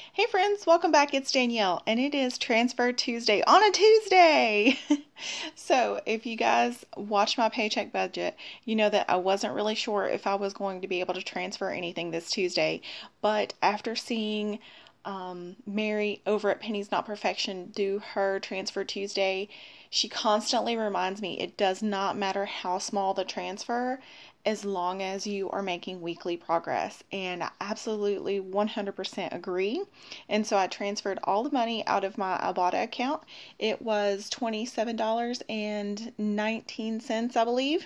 Hey friends, welcome back. It's Danielle, and it is Transfer Tuesday on a Tuesday. So, if you guys watch my paycheck budget, you know that I wasn't really sure if I was going to be able to transfer anything this Tuesday. But after seeing Mary over at Penny's Not Perfection do her Transfer Tuesday, she constantly reminds me it does not matter how small the transfer as long as you are making weekly progress. And I absolutely 100% agree. And so I transferred all the money out of my Ibotta account. It was $27.19, I believe.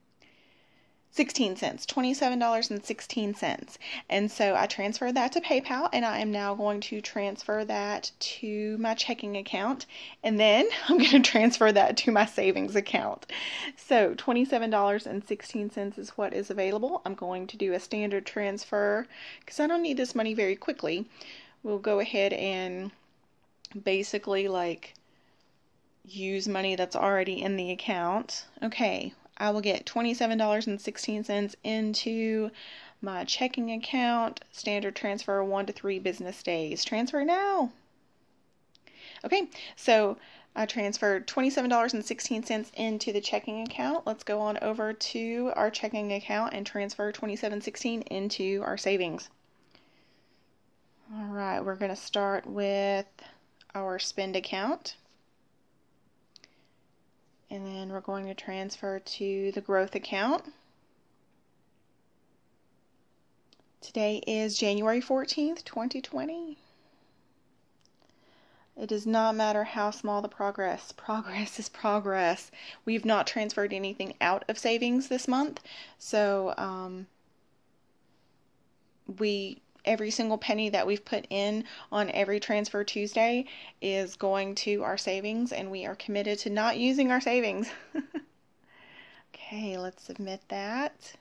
16 cents, $27.16. And so I transferred that to PayPal, and I am now going to transfer that to my checking account, and then I'm going to transfer that to my savings account. So $27.16 is what is available. I'm going to do a standard transfer because I don't need this money very quickly. We'll go ahead and basically use money that's already in the account. Okay, I will get $27.16 into my checking account. Standard transfer 1 to 3 business days. Transfer now. Okay, so I transferred $27.16 into the checking account. Let's go on over to our checking account and transfer $27.16 into our savings. All right, we're going to start with our spend account. And then we're going to transfer to the growth account. Today is January 14th, 2020. It does not matter how small the progress. Progress is progress. We've not transferred anything out of savings this month. So every single penny that we've put in on every Transfer Tuesday is going to our savings, and we are committed to not using our savings. Okay, let's submit that.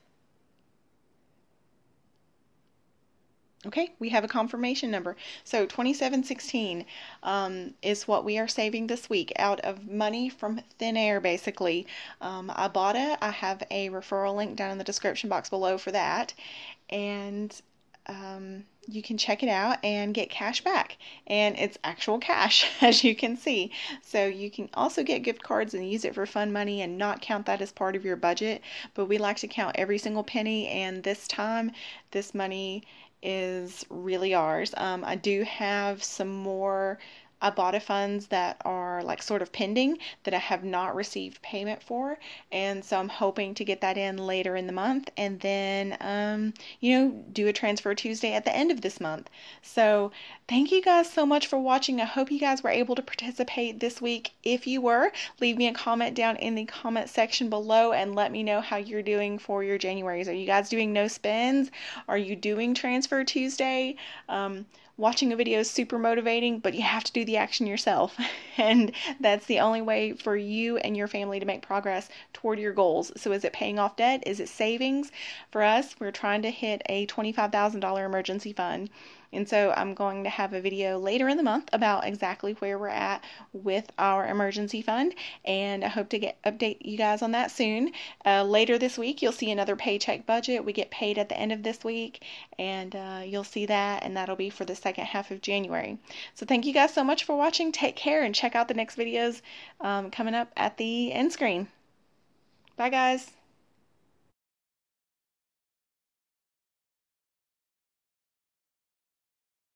Okay, we have a confirmation number. So $27.16 is what we are saving this week out of money from thin air, basically. Ibotta. I have a referral link down in the description box below for that. And you can check it out and get cash back, and it's actual cash as you can see. So you can also get gift cards and use it for fun money and not count that as part of your budget, but we like to count every single penny, and this time this money is really ours. I do have some more Ibotta funds that are sort of pending that I have not received payment for, and so I'm hoping to get that in later in the month, and then do a Transfer Tuesday at the end of this month. So thank you guys so much for watching. I hope you guys were able to participate this week. If you were, leave me a comment down in the comment section below and let me know how you're doing for your Januaries. Are you guys doing no spends? Are you doing Transfer Tuesday? Watching a video is super motivating, but you have to do the action yourself. And that's the only way for you and your family to make progress toward your goals. So is it paying off debt? Is it savings? For us, we're trying to hit a $25,000 emergency fund. And so I'm going to have a video later in the month about exactly where we're at with our emergency fund, and I hope to update you guys on that soon. Later this week, you'll see another paycheck budget. We get paid at the end of this week, and you'll see that, and that'll be for the second half of January. So thank you guys so much for watching. Take care, and check out the next videos coming up at the end screen. Bye, guys.